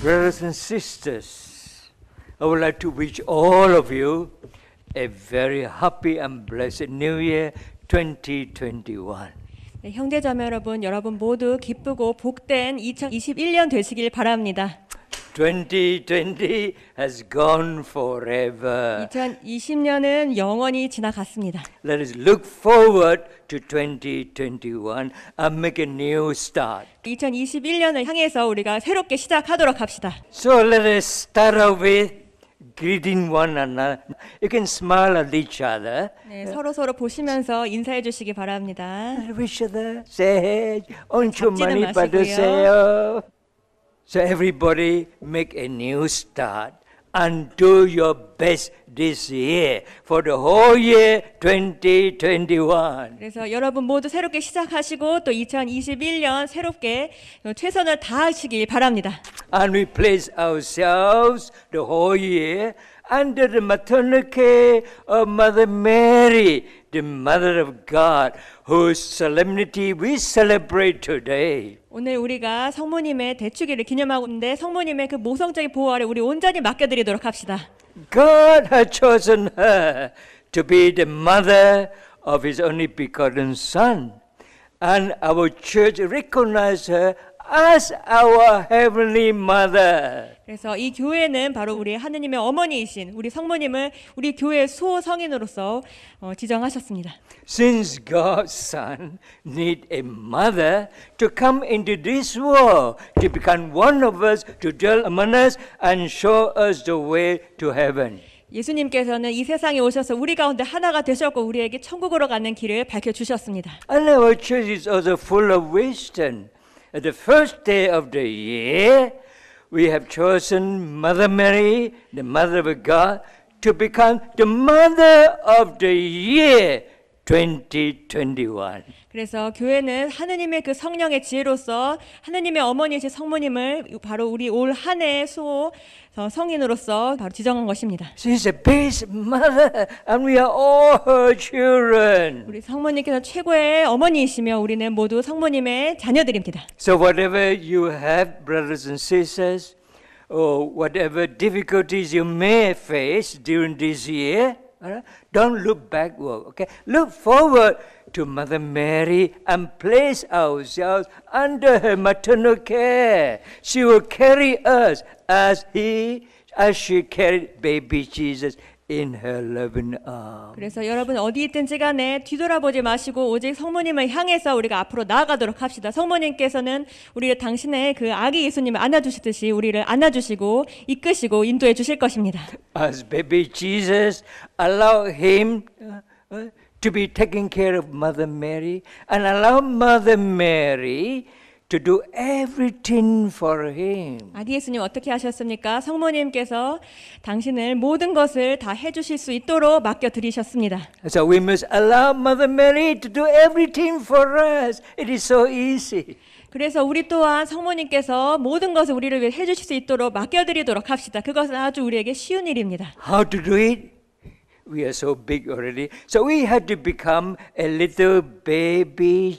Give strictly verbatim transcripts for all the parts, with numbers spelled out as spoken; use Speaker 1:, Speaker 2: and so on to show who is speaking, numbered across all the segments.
Speaker 1: Brothers and sisters, I would like to wish all of you a very happy and blessed New Year twenty twenty-one.
Speaker 2: 네, 형제자매 여러분, 여러분 모두 기쁘고 복된 이천이십일 년 되시길 바랍니다.
Speaker 1: twenty twenty has gone forever.
Speaker 2: 이천이십 년은 영원히 지나갔습니다.
Speaker 1: Let us look forward to twenty twenty-one and make a new start.
Speaker 2: 이천이십일 년을 향해서 우리가 새롭게 시작하도록 합시다.
Speaker 1: So let us start off with greeting one another. You can smile at each other.
Speaker 2: 네, 서로 서로 보시면서 인사해 주시기 바랍니다.
Speaker 1: Wish other say, 얹혀 많이
Speaker 2: 마시고요.
Speaker 1: 받으세요. So everybody make a new start and do your best this year for the whole year twenty twenty-one.
Speaker 2: 그래서 여러분 모두 새롭게 시작하시고 또 이천이십일 년 새롭게 최선을 다하시길 바랍니다.
Speaker 1: And we place ourselves the whole year under the maternal care of Mother Mary, the Mother of God, whose solemnity we celebrate today.
Speaker 2: 오늘 우리가 성모님의 대축일을 기념하고 있는데 성모님의 그 모성적인 보호 아래 우리 온전히 맡겨드리도록 합시다.
Speaker 1: God has chosen her to be the mother of His only begotten Son, and our church recognizes her as our heavenly mother.
Speaker 2: 그래서 이 교회는 바로 우리 하느님의 어머니이신 우리 성모님을 우리 교회의 수호 성인으로서 어, 지정하셨습니다.
Speaker 1: Since God's Son need a mother to come into this world, to become one of us, to dwell among us, and show us the way to heaven.
Speaker 2: 예수님께서는 이 세상에 오셔서 우리 가운데 하나가 되셨고 우리에게 천국으로 가는 길을 밝혀주셨습니다.
Speaker 1: And our church is also full of wisdom. At the first day of the year, we have chosen Mother Mary, the Mother of God, to become the Mother of the year twenty twenty-one.
Speaker 2: 그래서 교회는 하느님의 그 성령의 지혜로서 하느님의 어머니이신 성모님을 바로 우리 올 한 해의 수호 성인으로서 바로 지정한 것입니다.
Speaker 1: She's the best mother, and we are all her children.
Speaker 2: 우리 성모님께서 최고의 어머니이시며 우리는 모두 성모님의 자녀들입니다.
Speaker 1: So whatever you have, brothers and sisters, or whatever difficulties you may face during this year, right? Don't look backward, okay? Look forward to Mother Mary and place ourselves under her maternal care. She will carry us as he, as she carried baby Jesus in her loving arms.
Speaker 2: 그래서 여러분 어디 있든지 간에 뒤돌아보지 마시고 오직 성모님을 향해서 우리가 앞으로 나아가도록 합시다. 성모님께서는 우리를 당신의 그 아기 예수님을 안아주시듯이 우리를 안아주시고 이끄시고 인도해 주실 것입니다.
Speaker 1: As baby Jesus, allow him uh, to be taking care of Mother Mary and allow Mother Mary to do everything for him.
Speaker 2: 아기 예수님 어떻게 하셨습니까? 성모님께서 당신을 모든 것을 다 해주실 수 있도록 맡겨드리셨습니다.
Speaker 1: So we must allow Mother Mary to do everything for us. It is so easy.
Speaker 2: 그래서 우리 또한 성모님께서 모든 것을 우리를 위해 해주실 수 있도록 맡겨드리도록 합시다. 그것은 아주 우리에게 쉬운 일입니다.
Speaker 1: How to do it? We are so big already. So we had to become a little baby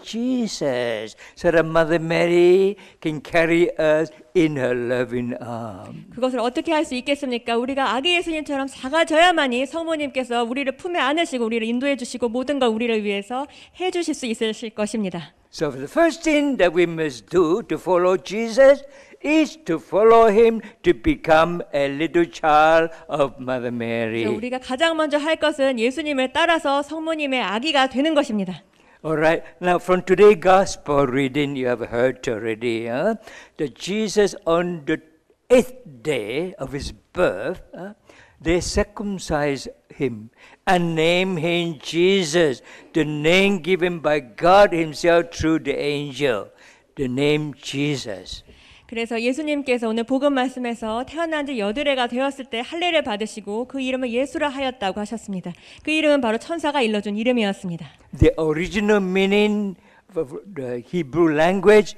Speaker 1: Jesus so that Mother Mary can carry us in her loving arms.
Speaker 2: 그것을 어떻게 할 수 있겠습니까? 우리가 아기 예수님처럼 작아져야만이 성모님께서 우리를 품에 안으시고 우리를 인도해 주시고 모든 걸 우리를 위해서 해 주실 수 있으실 것입니다.
Speaker 1: So the first thing that we must do to follow Jesus is to follow him to become a little child of Mother Mary.
Speaker 2: 우리가 가장 먼저 할 것은 예수님을 따라서 성모님의 아기가 되는 것입니다.
Speaker 1: All right. Now from today's gospel reading, you have heard already huh? that Jesus on the eighth day of his birth, huh? they circumcised him and named him Jesus, the name given by God himself through the angel, the name Jesus.
Speaker 2: 그래서 예수님께서 오늘 복음 말씀에서 태어난 지 여드레가 되었을 때 할례를 받으시고 그 이름을 예수라 하였다고 하셨습니다. 그 이름은 바로 천사가 일러준 이름이었습니다.
Speaker 1: The original meaning of the Hebrew language,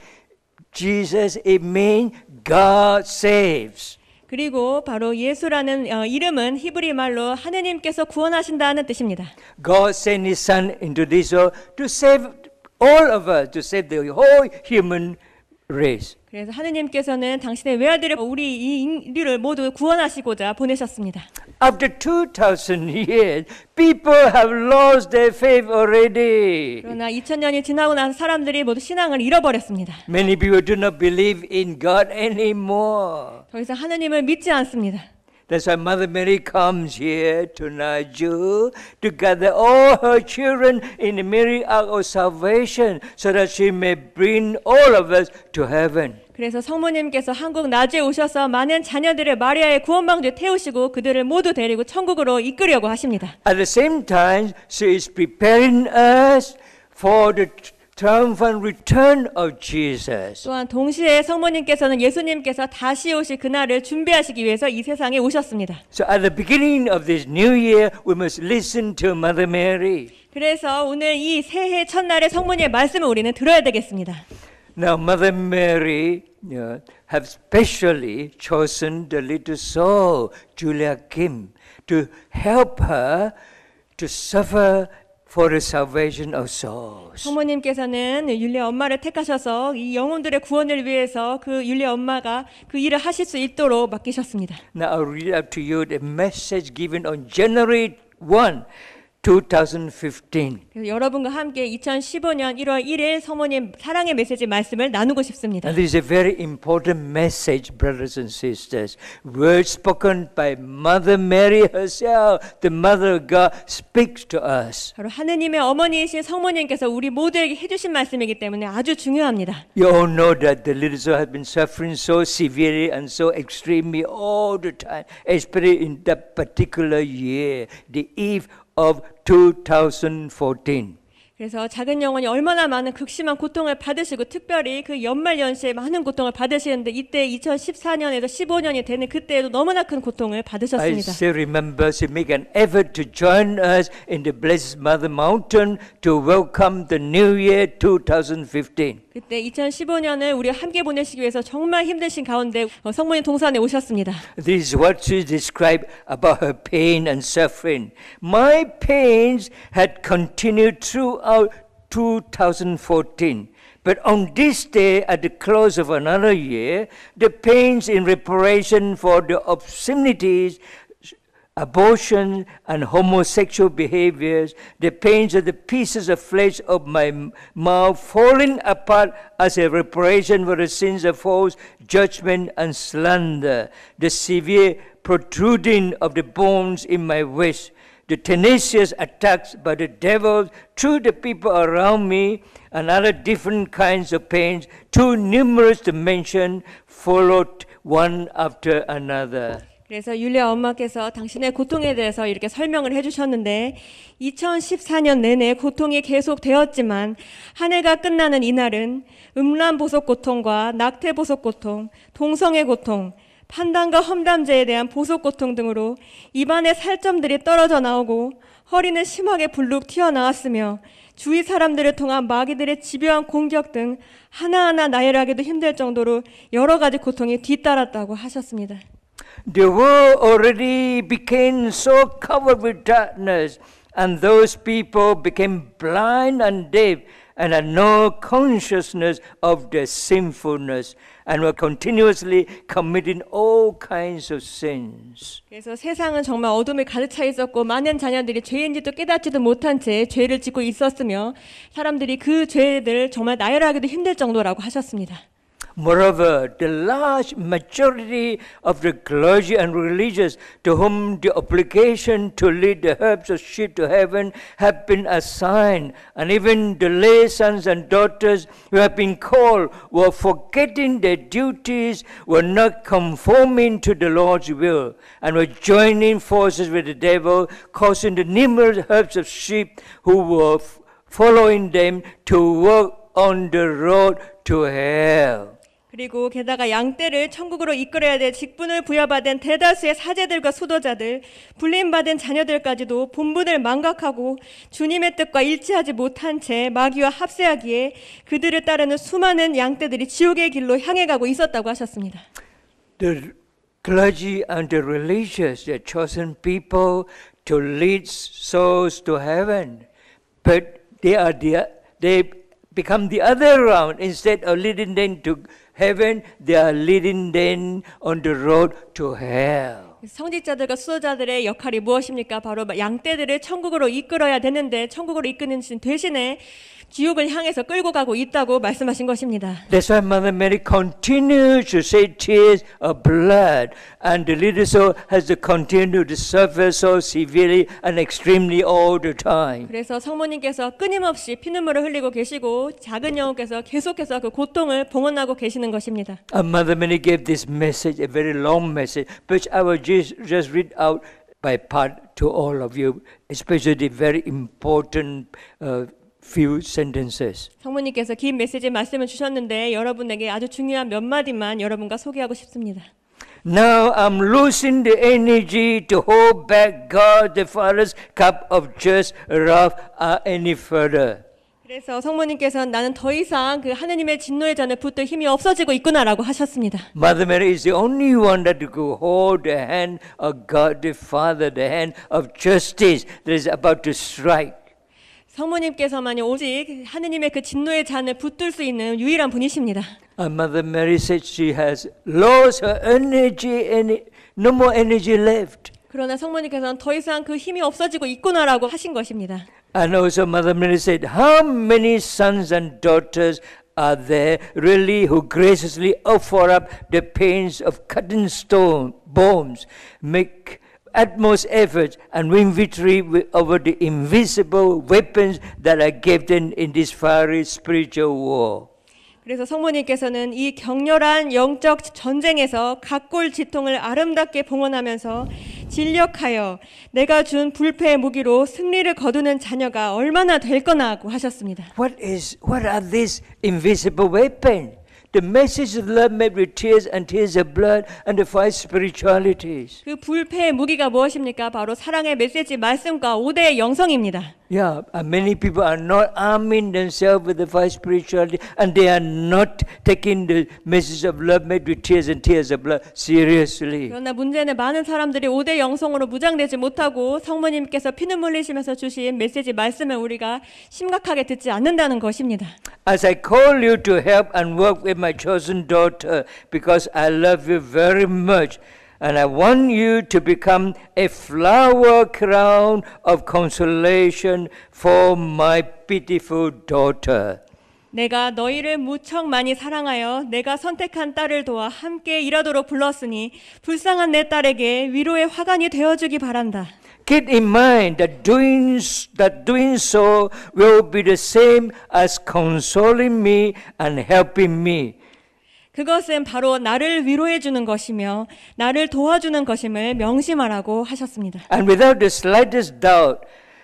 Speaker 1: Jesus, it means God saves.
Speaker 2: 그리고 바로 예수라는 어, 이름은 히브리 말로 하느님께서 구원하신다는 뜻입니다.
Speaker 1: God sent His Son into this world to save all of us, to save the whole human race.
Speaker 2: 그래서 하느님께서는 당신의 외아들을 우리 이 인류를 모두 구원하시고자 보내셨습니다.
Speaker 1: After two thousand years, people have lost their faith already.
Speaker 2: 그러나 이천 년이 지나고 나서 사람들이 모두 신앙을 잃어버렸습니다.
Speaker 1: Many people do not believe in God anymore.
Speaker 2: 더 이상 하느님을 믿지 않습니다.
Speaker 1: That's why Mother Mary comes here to Naju to gather all her children in the Mary Ark of Salvation so that she may bring all of us to heaven.
Speaker 2: 그래서 성모님께서 한국 나주에 오셔서 많은 자녀들을 마리아의 구원방주에 태우시고 그들을 모두 데리고 천국으로 이끌려고 하십니다.
Speaker 1: At the same time, she is preparing us for the triumphant return of Jesus.
Speaker 2: 또한 동시에 성모님께서는 예수님께서 다시 오실 그날을 준비하시기 위해서 이 세상에 오셨습니다.
Speaker 1: So at the beginning of this new year, we must listen to Mother Mary.
Speaker 2: 그래서 오늘 이 새해 첫날의 성모님의 말씀을 우리는 들어야 되겠습니다.
Speaker 1: Now, Mother Mary uh, have specially chosen the little soul, Julia Kim, to help her to suffer for the salvation of souls.
Speaker 2: 성모님께서는 율리아 엄마를 택하셔서 이 영혼들의 구원을 위해서 그 율리아 엄마가 그 일을 하실 수 있도록 맡기셨습니다.
Speaker 1: Now, I'll read out to you the message given on January first, twenty fifteen.
Speaker 2: 그래서 여러분과 함께 이천십오 년 일월 일일 성모님 사랑의 메시지 말씀을 나누고 싶습니다.
Speaker 1: And this is a very important message, brothers and sisters. Words spoken by Mother Mary herself, the Mother of God, speaks to us.
Speaker 2: 바로 하느님의 어머니이신 성모님께서 우리 모두에게 해주신 말씀이기 때문에 아주 중요합니다.
Speaker 1: You all know that the little soul has been suffering so severely and so extremely all the time, especially in that particular year, the eve of twenty fourteen.
Speaker 2: 그래서 작은 영혼이 얼마나 많은 극심한 고통을 받으시고 특별히 그 연말 연시에 많은 고통을 받으시는데 이때 이천십사 년에서 십오 년이 되는 그때에도 너무나 큰 고통을
Speaker 1: I
Speaker 2: 받으셨습니다.
Speaker 1: still remember she make an effort to join us in the Blessed Mother Mountain to welcome the New Year twenty fifteen.
Speaker 2: 그때 이천십오 년을 우리 함께 보내시기 위해서 정말 힘드신 가운데 성모님 동산에 오셨습니다.
Speaker 1: This is what she described about her pain and suffering. My pains had continued throughout twenty fourteen. But on this day, at the close of another year, the pains in reparation for the obscenities, abortion and homosexual behaviors, the pains of the pieces of flesh of my mouth falling apart as a reparation for the sins of false judgment and slander, the severe protruding of the bones in my waist, the tenacious attacks by the devil through the people around me, and other different kinds of pains, too numerous to mention, followed one after another.
Speaker 2: 그래서 율리아 엄마께서 당신의 고통에 대해서 이렇게 설명을 해주셨는데 이천십사 년 내내 고통이 계속되었지만 한 해가 끝나는 이날은 음란보석 고통과 낙태보석 고통, 동성애 고통, 판단과 험담죄에 대한 보석 고통 등으로 입안의 살점들이 떨어져 나오고 허리는 심하게 불룩 튀어나왔으며 주위 사람들을 통한 마귀들의 집요한 공격 등 하나하나 나열하기도 힘들 정도로 여러 가지 고통이 뒤따랐다고 하셨습니다.
Speaker 1: The world already became so covered with darkness, and those people became blind and deaf and had no consciousness of their sinfulness and were continuously committing all kinds of sins.
Speaker 2: 그래서 세상은 정말 어둠에 가득 차 있었고 많은 자녀들이 죄인지도 깨닫지도 못한 채 죄를 짓고 있었으며 사람들이 그 죄들을 정말 나열하기도 힘들 정도라고 하셨습니다.
Speaker 1: Moreover, the large majority of the clergy and religious to whom the obligation to lead the herds of sheep to heaven have been assigned, and even the lay sons and daughters who have been called were forgetting their duties, were not conforming to the Lord's will, and were joining forces with the devil, causing the numerous herds of sheep who were f- following them to walk on the road to hell.
Speaker 2: 그리고 게다가 양떼를 천국으로 이끌어야 될 직분을 부여받은 대다수의 사제들과 수도자들, 불림받은 자녀들까지도 본분을 망각하고 주님의 뜻과 일치하지 못한 채 마귀와 합세하기에 그들을 따르는 수많은 양떼들이 지옥의 길로 향해 가고 있었다고 하셨습니다.
Speaker 1: The clergy and the religious, the chosen people to lead souls to heaven, but they are the, they become the other round. Instead of leading them to heaven, they are leading them on the road to hell.
Speaker 2: 선지자들과 수도자들의 역할이 무엇입니까? 바로 양떼들을 천국으로 이끌어야 되는데 천국으로 이끄는 대신에 지옥을 향해서 끌고 가고 있다고 말씀하신 것입니다.
Speaker 1: That's why Mother Mary continues to shed tears of blood, and the little soul has to continue to suffer so severely and extremely all the time.
Speaker 2: 그래서 성모님께서 끊임없이 피눈물을 흘리고 계시고 작은 영혼께서 계속해서 그 고통을 봉헌하고 계시는 것입니다.
Speaker 1: And Mother Mary gave this message, a very long message, which I will just, just read out by part to all of you, especially the very important uh, few sentences.
Speaker 2: 성모님께서 긴 메시지 말씀을 주셨는데 여러분에게 아주 중요한 몇 마디만 여러분과 소개하고 싶습니다.
Speaker 1: Now I'm losing the energy to hold back God the Father's cup of just wrath any further.
Speaker 2: 그래서 성모님께서는 나는 더 이상 그 하느님의 진노의 잔을 붙들 힘이 없어지고 있구나라고 하셨습니다.
Speaker 1: Mother Mary is the only one that could hold the hand of God the Father, the hand of justice that is about to strike.
Speaker 2: 성모님께서만이 오직 하느님의 그 진노의 잔을 붙들 수 있는 유일한 분이십니다.
Speaker 1: And Mother Mary said she has lost her energy and no more energy left.
Speaker 2: 그러나 성모님께서는 더 이상 그 힘이 없어지고 있구나라고 하신 것입니다.
Speaker 1: And also Mother Mary said, how many sons and daughters are there really who graciously offer up the pains of cutting stone, bones, make utmost efforts and win victory over the invisible weapons that are given in this fiery spiritual war.
Speaker 2: 그래서 성모님께서는 이 격렬한 영적 전쟁에서 각골지통을 아름답게 봉헌하면서 진력하여 내가 준 불패의 무기로 승리를 거두는 자녀가 얼마나 될 거나고 하셨습니다.
Speaker 1: What is what are these invisible weapons? The message of love made with tears and tears of blood and the five spiritualities.
Speaker 2: 그 불패의 무기가 무엇입니까? 바로 사랑의 메시지 말씀과 오대의 영성입니다.
Speaker 1: Yeah, and many people are not arming themselves with the five spirituality, and they are not taking the message of love made with tears and tears of blood seriously.
Speaker 2: 그러나 문제는 많은 사람들이 오대 영성으로 무장되지 못하고 성모님께서 피눈물 흘리시면서 주신 메시지 말씀을 우리가 심각하게 듣지 않는다는 것입니다.
Speaker 1: As I call you to help and work with my chosen daughter, because I love you very much. And I want you to become a flower crown of consolation for my pitiful daughter.
Speaker 2: 내가 너희를 무척 많이 사랑하여 내가 선택한 딸을 도와 함께 일하도록 불렀으니 불쌍한 내 딸에게 위로의 화관이 되어주기 바란다.
Speaker 1: Keep in mind that doing, that doing so will be the same as consoling me and helping me.
Speaker 2: 그것은 바로 나를 위로해 주는 것이며 나를 도와주는 것임을 명심하라고 하셨습니다.
Speaker 1: And without the slightest doubt,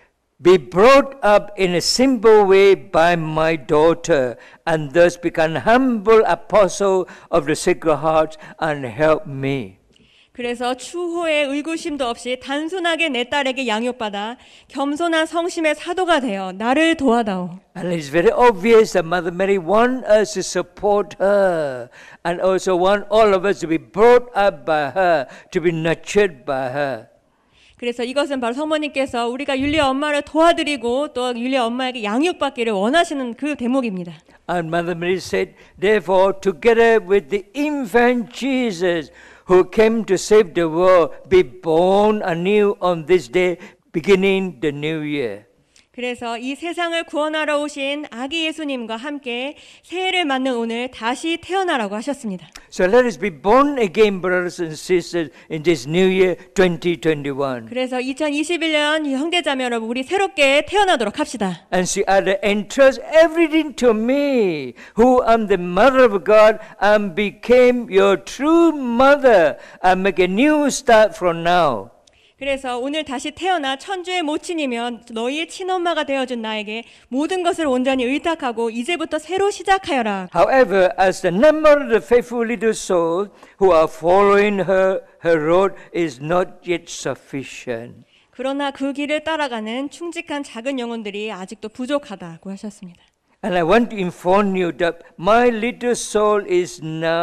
Speaker 1: be brought up in a simple way by my daughter, and thus become humble apostle of the Sacred Heart and help me.
Speaker 2: 그래서 추호의 의구심도 없이 단순하게 내 딸에게 양육받아 겸손한 성심의 사도가 되어 나를 도와다오.
Speaker 1: And it's very obvious that Mother Mary wants us to support her, and also want all of us to be brought up by her, to be nurtured by her.
Speaker 2: 그래서 이것은 바로 성모님께서 우리가 율리아 엄마를 도와드리고 또 율리아 엄마에게 양육받기를 원하시는 그 대목입니다.
Speaker 1: And Mother Mary said, therefore, together with the infant Jesus, who came to save the world, be born anew on this day, beginning the new year.
Speaker 2: 그래서 이 세상을 구원하러 오신 아기 예수님과 함께 새해를 맞는 오늘 다시 태어나라고 하셨습니다.
Speaker 1: So let us be born again, brothers and sisters, in this new year twenty twenty-one.
Speaker 2: 그래서 이천이십일 년 형제자매 여러분, 우리 새롭게 태어나도록 합시다.
Speaker 1: And she added, entrust everything to me, who am the mother of God, and became your true mother, and make a new start from now.
Speaker 2: 그래서 오늘 다시 태어나 천주의 모친이며 너희의 친엄마가 되어준 나에게 모든 것을 온전히 의탁하고 이제부터 새로 시작하여라.
Speaker 1: However, as the number of the faithful little souls who are following her, her road is not yet sufficient.
Speaker 2: 그러나 그 길을 따라가는 충직한 작은 영혼들이 아직도 부족하다고 하셨습니다.
Speaker 1: And I want to inform you that my little soul is now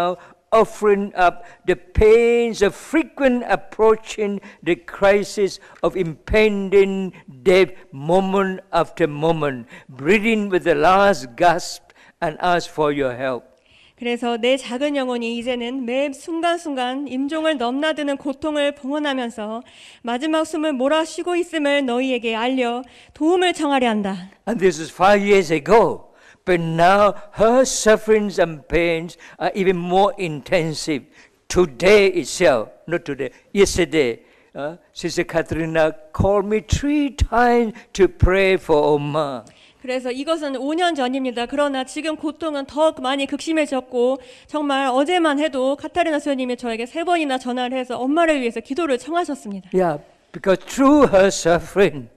Speaker 1: offering up the pains of frequent approaching the crisis of impending death moment after moment, breathing with the last gasp and ask for your help.
Speaker 2: 그래서 내 작은 영혼이 이제는 매 순간순간 임종을 넘나드는 고통을 봉헌하면서 마지막 숨을 몰아쉬고 있음을 너희에게 알려 도움을 청하려 한다.
Speaker 1: And this is five years ago. But now her sufferings and pains are even more intensive. Today itself, not today, yesterday, uh, Sister Katrina called me three times to pray for Oma.
Speaker 2: 그래서 이것은 오 년 전입니다. 그러나 지금 고통은 더 많이 극심해졌고 정말 어제만 해도 카타리나 수녀님이 저에게 세 번이나 전화를 해서 엄마를 위해서 기도를 청하셨습니다.
Speaker 1: Yeah, because through her suffering,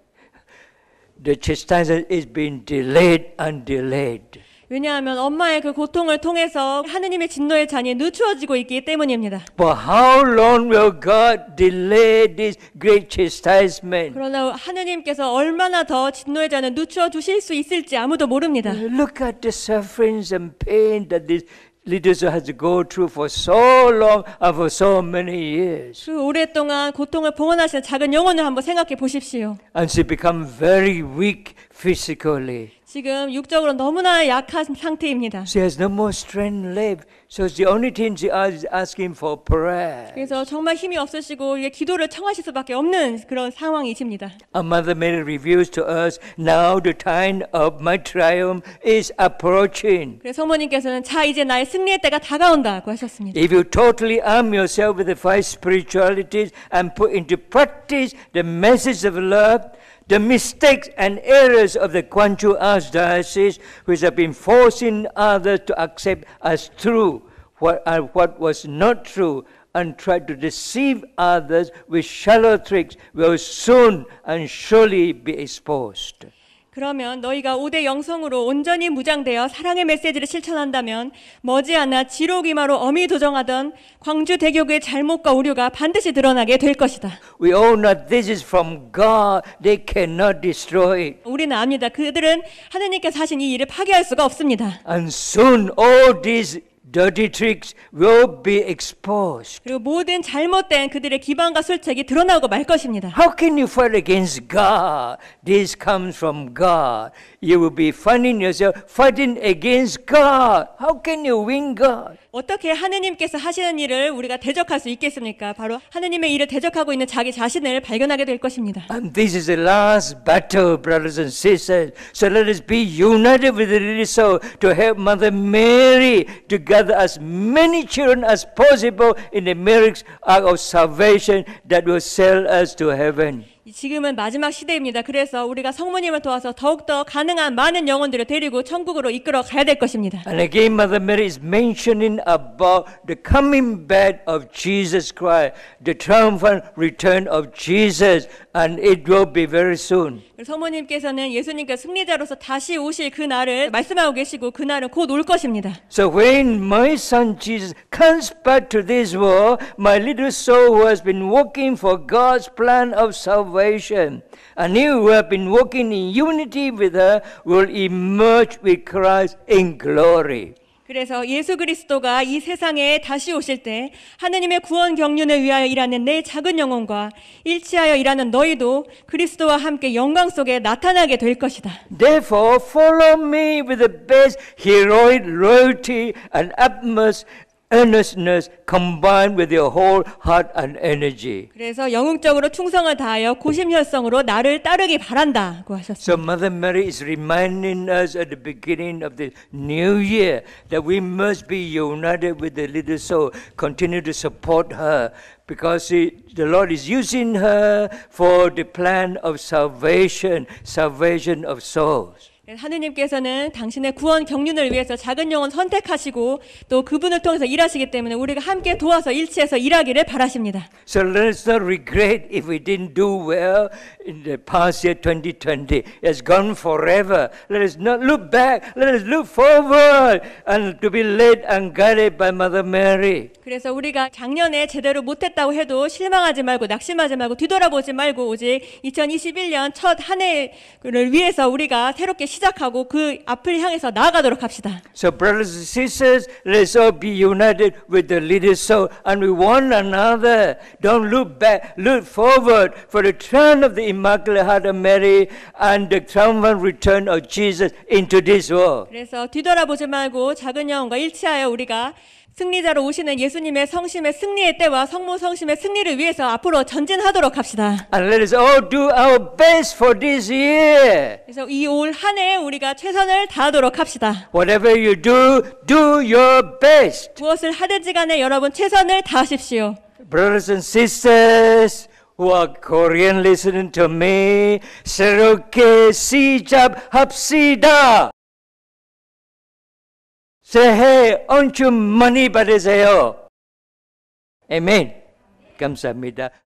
Speaker 1: the chastisement is being delayed and delayed.
Speaker 2: 왜냐하면 엄마의 그 고통을 통해서 하느님의 진노의 잔이 늦추어지고 있기 때문입니다.
Speaker 1: For how long will God delay this great chastisement?
Speaker 2: 그러나 하느님께서 얼마나 더 진노의 잔을 늦추어 주실 수 있을지 아무도 모릅니다.
Speaker 1: Look at the sufferings and pain that this leaders has to go through for so long and for so many years.
Speaker 2: 그 오랫동안 고통을 봉헌하시는 작은 영혼을 한번 생각해 보십시오.
Speaker 1: And she become very weak physically.
Speaker 2: 지금 육적으로 너무나 약한 상태입니다.
Speaker 1: She has no more strength left. So the only thing she is asking for prayer.
Speaker 2: 그래서 정말 힘이 없으시고 이게 기도를 청하실 수밖에 없는 그런 상황이십니다.
Speaker 1: Our Mother Mary reveals to us, now the time of my triumph is approaching.
Speaker 2: 그래서 성모님께서는 자 이제 나의 승리의 때가 다가온다고 하셨습니다.
Speaker 1: If you totally arm yourself with the five spiritualities and put into practice the message of love, the mistakes and errors of the Gwangju Archdiocese, which have been forcing others to accept as true what, uh, what was not true and try to deceive others with shallow tricks, will soon and surely be exposed.
Speaker 2: 그러면 너희가 오 대 영성으로 온전히 무장되어 사랑의 메시지를 실천한다면 머지않아 지로기마로 엄히 도정하던 광주 대교구의 잘못과 오류가 반드시 드러나게 될 것이다.
Speaker 1: We all know this is from God. They cannot destroy it.
Speaker 2: 우리는 압니다. 그들은 하느님께서 하신 이 일을 파괴할 수가 없습니다.
Speaker 1: And soon all these dirty tricks will be exposed.
Speaker 2: 그리고 모든 잘못된 그들의 기반과 술책이 드러나고 말 것입니다.
Speaker 1: How can you fight against God? This comes from God. You will be finding yourself fighting against God. How can you win God?
Speaker 2: 어떻게 하느님께서 하시는 일을 우리가 대적할 수 있겠습니까? 바로 하느님의 일을 대적하고 있는 자기 자신을 발견하게 될 것입니다.
Speaker 1: And this is the last battle, brothers and sisters. So let us be united with the little soul to help Mother Mary to gather as many children as possible in the miracle of salvation that will sail us to heaven.
Speaker 2: 지금은 마지막 시대입니다. 그래서 우리가 성모님을 도와서 더욱더 가능한 많은 영혼들을 데리고 천국으로 이끌어 가야 될 것입니다.
Speaker 1: And again, Mother Mary is mentioning about the coming back of Jesus Christ, the triumphant return of Jesus, and it will be very soon.
Speaker 2: 성모님께서는 예수님께서 승리자로서 다시 오실 그 날을 말씀하고 계시고 그 날은 곧 올 것입니다.
Speaker 1: So when my son Jesus comes back to this world, my little soul who has been working for God's plan of salvation, and you who have been working in unity with her, will emerge with Christ in glory.
Speaker 2: 그래서 예수 그리스도가 이 세상에 다시 오실 때 하느님의 구원 경륜을 위하여 일하는 내 작은 영혼과 일치하여 일하는 너희도 그리스도와 함께 영광 속에 나타나게 될 것이다.
Speaker 1: Therefore, follow me with the best heroic loyalty and utmost earnestness combined with your whole heart and energy.
Speaker 2: 그래서 영웅적으로 충성을 다하여 고심혈성으로 나를 따르기 바란다고 하셨습니다.
Speaker 1: So Mother Mary is reminding us at the beginning of the new year that we must be united with the little soul, continue to support her because she, the Lord is using her for the plan of salvation, salvation of souls.
Speaker 2: 하느님께서는 당신의 구원 경륜을 위해서 작은 영혼 선택하시고 또 그분을 통해서 일하시기 때문에 우리가 함께 도와서 일치해서 일하기를 바라십니다.
Speaker 1: So let us not regret if we didn't do well in the past year twenty twenty. It's gone forever. Let us not look back. Let us look forward and to be led and guided by Mother Mary.
Speaker 2: 그래서 우리가 작년에 제대로 못했다고 해도 실망하지 말고 낙심하지 말고 뒤돌아보지 말고 오직 이천이십일 년 첫 한 해를 위해서 우리가 새롭게 시작 시작하고 그 앞을 향해서 나아가도록 합시다.
Speaker 1: So brothers and sisters, let's all be united with the leader's soul and with one another. Don't look back, look forward for the return of the Immaculate Heart of Mary and the triumphant return of Jesus into this world.
Speaker 2: 그래서 뒤돌아보지 말고 작은 영혼과 일치하여 우리가 승리자로 오시는 예수님의 성심의 승리의 때와 성모 성심의 승리를 위해서 앞으로 전진하도록 합시다.
Speaker 1: And let us all do our best for this year.
Speaker 2: 그래서 이 올 한 해 우리가 최선을 다하도록 합시다.
Speaker 1: Whatever you do, do your best.
Speaker 2: 무엇을 하든지 간에 여러분 최선을 다하십시오.
Speaker 1: Brothers and sisters who are Korean listening to me, 새롭게 시작합시다. 새해 은총 많이 받으세요. 아멘. 감사합니다.